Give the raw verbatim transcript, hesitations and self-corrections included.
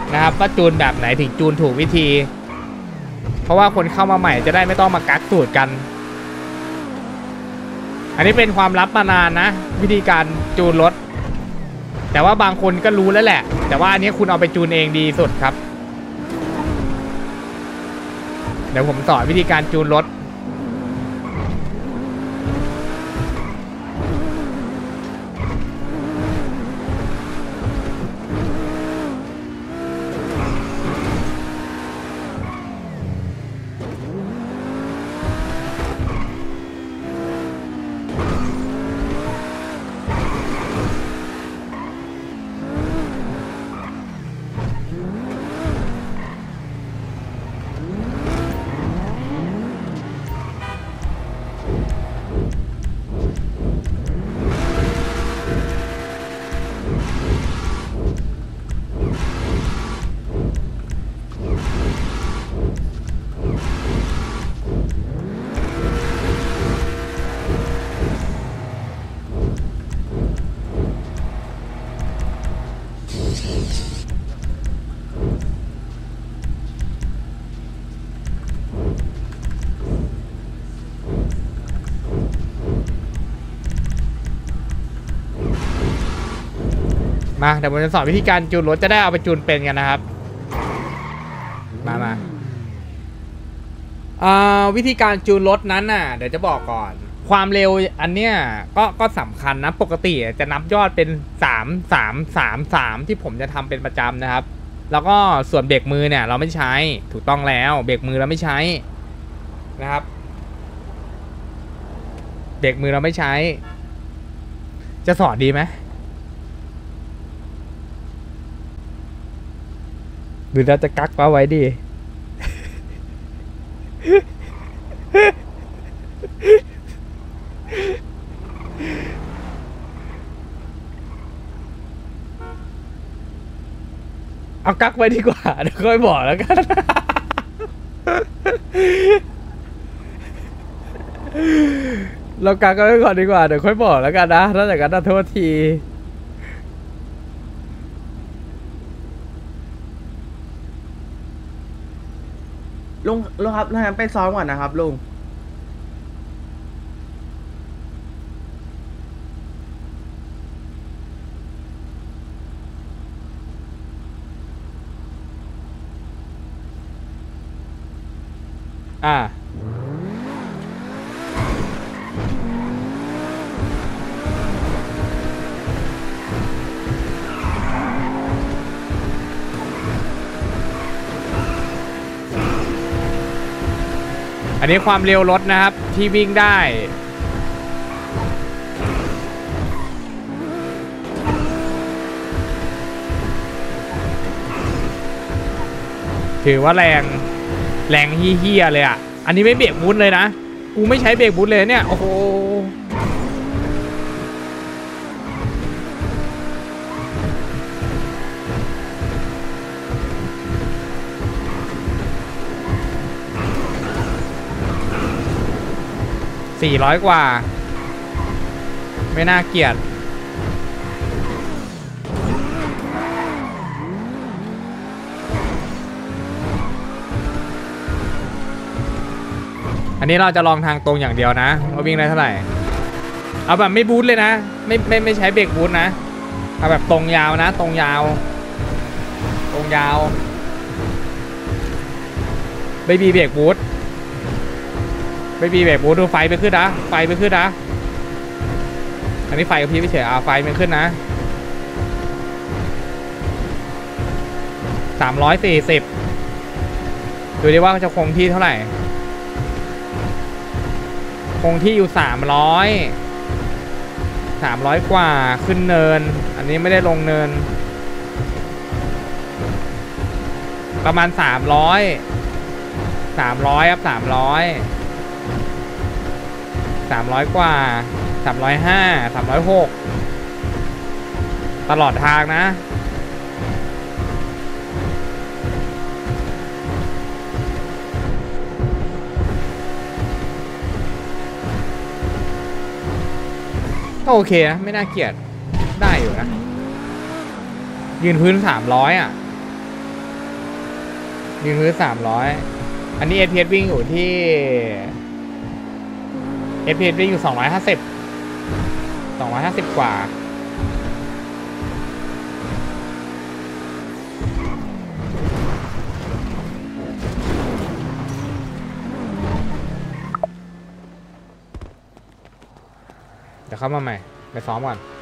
นะครับว่าจูนแบบไหนถึงจูนถูกวิธีเพราะว่าคนเข้ามาใหม่จะได้ไม่ต้องมากักสูตรกันอันนี้เป็นความลับมานานนะวิธีการจูนรถแต่ว่าบางคนก็รู้แล้วแหละแต่ว่าอันนี้คุณเอาไปจูนเองดีสุดครับเดี๋ยวผมสอนวิธีการจูนรถมาเดี๋ยวผมจะสอนวิธีการจูนรถจะได้เอาไปจูนเป็นกันนะครับมามาอ่าวิธีการจูนรถนั้นน่ะเดี๋ยวจะบอกก่อนความเร็วอันเนี้ยก็ก็สำคัญนะปกติจะนับยอดเป็นสาม สาม สาม สามที่ผมจะทำเป็นประจำนะครับแล้วก็ส่วนเบรกมือเนี่ยเราไม่ใช้ถูกต้องแล้วเบรกมือเราไม่ใช้นะครับเบรกมือเราไม่ใช้จะสอนดีไหมหรือเราจะกักป้าไว้ดีเอากักไว้ดีกว่าเดี๋ยวค่อยบอกแล้วกันเรากักไว้ก่อนดีกว่าเดี๋ยวค่อยบอกแล้วกันนะถ้าอย่างนั้นโทษทีลุงลุงครับถ้างั้นไปซ้อมก่อนนะครับลุงอ่าอันนี้ความเร็วรถนะครับที่วิ่งได้ถือว่าแรงแรงเฮี้ยๆเลยอ่ะอันนี้ไม่เบรกบูทเลยนะกูไม่ใช้เบรกบูทเลยเนี่ยโอ้โหสี่ร้อยกว่าไม่น่าเกลียดอันนี้เราจะลองทางตรงอย่างเดียวนะว่าวิ่งได้เท่าไหร่เอาแบบไม่บูทเลยนะไม่ไม่ไม่ใช้เบรกบูทนะเอาแบบตรงยาวนะตรงยาวตรงยาวไม่มีเบรกบูทไม่มีเบรกบูทดูไฟไปขึ้นนะไฟไปขึ้นนะอันนี้ไฟกับพี่ไม่เฉยอ่ะไฟมันขึ้นนะสามร้อยสี่สิบดูดิว่าจะคงที่เท่าไหร่คงที่อยู่สามร้อยสามร้อยกว่าขึ้นเนินอันนี้ไม่ได้ลงเนินประมาณสามร้อยสามร้อยครับสามร้อยสามร้อยกว่าสามร้อยห้าสามร้อยหกตลอดทางนะก็โอเคนะไม่น่าเกลียดได้อยู่นะยืนพื้นสามร้อยอ่ะยืนพื้นสามร้อยอันนี้เอพีเอสวิ่งอยู่ที่เอพีเอสวิ่งอยู่สองร้อยห้าสิบสองร้อยห้าสิบกว่าเดี๋ยวเข้ามาใหม่ไปซ้อมก่อน